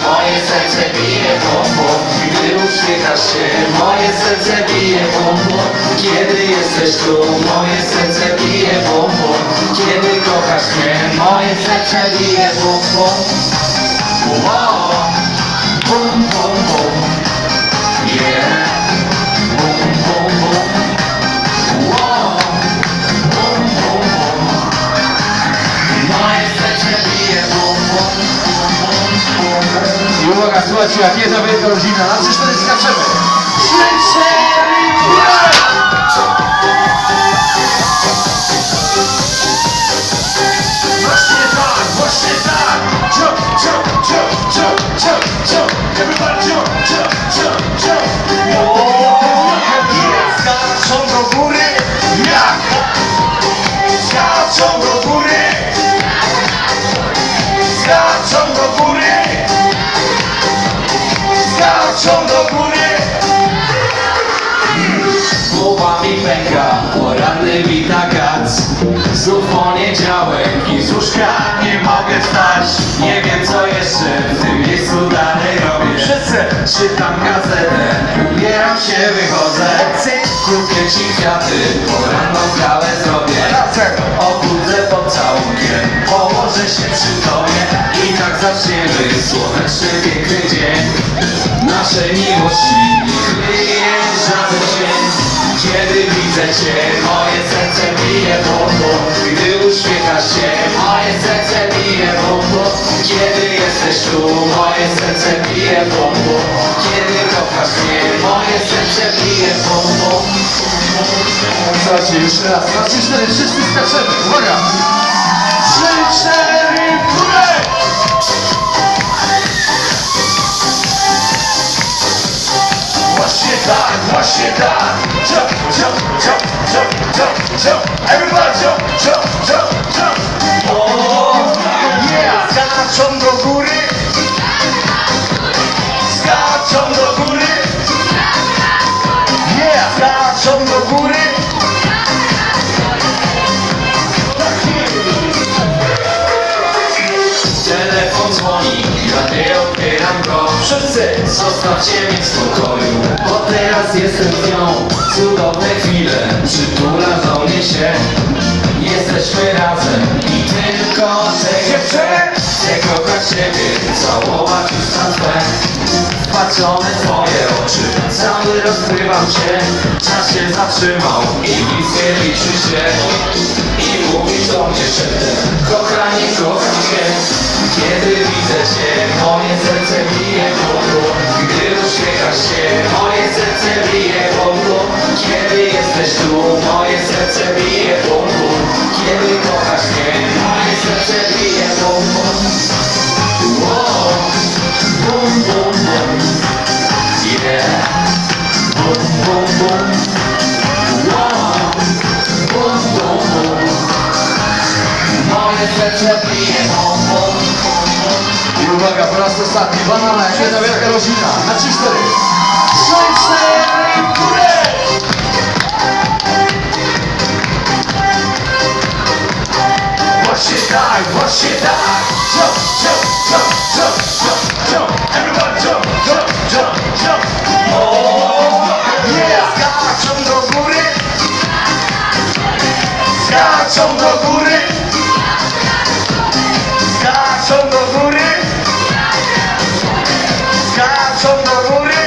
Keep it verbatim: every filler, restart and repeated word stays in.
moje serce bije bum bum. Gdy uśmiechasz się, moje serce bije bum bum. Kiedy jesteś tu, moje serce bije bum bum. Kiedy kochasz mnie, moje serce bije bum bum. Wow. Bum bum bum. Yeah. Bum bum bum. Wow. Bum bum bum. Moje serce bije bum bum. I uwaga, słuchajcie, jak jedna wielka rodzina, na trzy cztery skaczemy. trzy cztery Właśnie tak, właśnie tak. Jump, jump, jump, jump, jump, jump. Everybody jump, jump, jump, jump. Skaczą do góry, jak? Skaczą do góry. Skaczą do góry. Skaczą do góry. Głowa mi pęka, poranny wita kac. Znów poniedziałek i z łóżka nie mogę wstać. Nie wiem co jeszcze w tym miejscu dalej robię. Wszyscy czytam gazetę, ubieram się, wychodzę. Kupię ci kwiaty, poranną kawę zrobię. Obudzę pocałunkiem, położę się przy tobie. I tak zaczniemy słoneczny, piękny dzień naszej miłości. Nie kryje żaden dzień. Kiedy widzę cię, moje serce bije bum bum. Gdy uśmiechasz się, moje serce bije bum bum. Kiedy jesteś tu, moje serce bije bum bum. Kiedy kochasz mnie, moje serce bije bum bum. Słuchajcie, jeszcze raz, na trzy cztery, wszyscy skaczemy, uwaga! trzy cztery w górę! Właśnie tak, właśnie tak! Jump, jump, jump, jump, jump, jump! Everybody jump, jump, jump, jump! Oh, yeah! Skaczą do góry! Skaczą do góry! Yeah! Skaczą do góry! Telefon dzwoni, ja nie odbieram go. Wszyscy! Zostawcie mnie w spokoju, bo teraz jestem z nią. Cudowne chwile, przytula do mnie się. Jesteśmy razem i tylko czego chcę. Chcę kochać ciebie, całować usta twe. Wpatrzone twoje oczy, cały rozgrywam się. Czas się zatrzymał i nic nie liczy się. I mówisz do mnie szeptem, kochanie, kocham cię. Kiedy widzę cię, moje serce bije bum bum. Gdy uśmiechasz się, moje serce bije bum bum. Kiedy jesteś tu, moje serce bije bum bum. Kiedy kochasz mnie, moje serce bije bum bum. Wow. Bum bum bum. Yeah. Bum bum bum. Wow. Bum bum bum. Moje serce bije bum bum. I uwaga, po raz ostatni, banana, jak jedna wielka rodzina, na trzy cztery. trzy cztery w górę! Właśnie tak, właśnie tak! Jump, jump, jump, jump, jump, jump! Everybody jump, jump, jump, jump! Oh, yeah! Skaczą do góry! Skaczą do góry! Skaczą do góry! Skaczą do góry!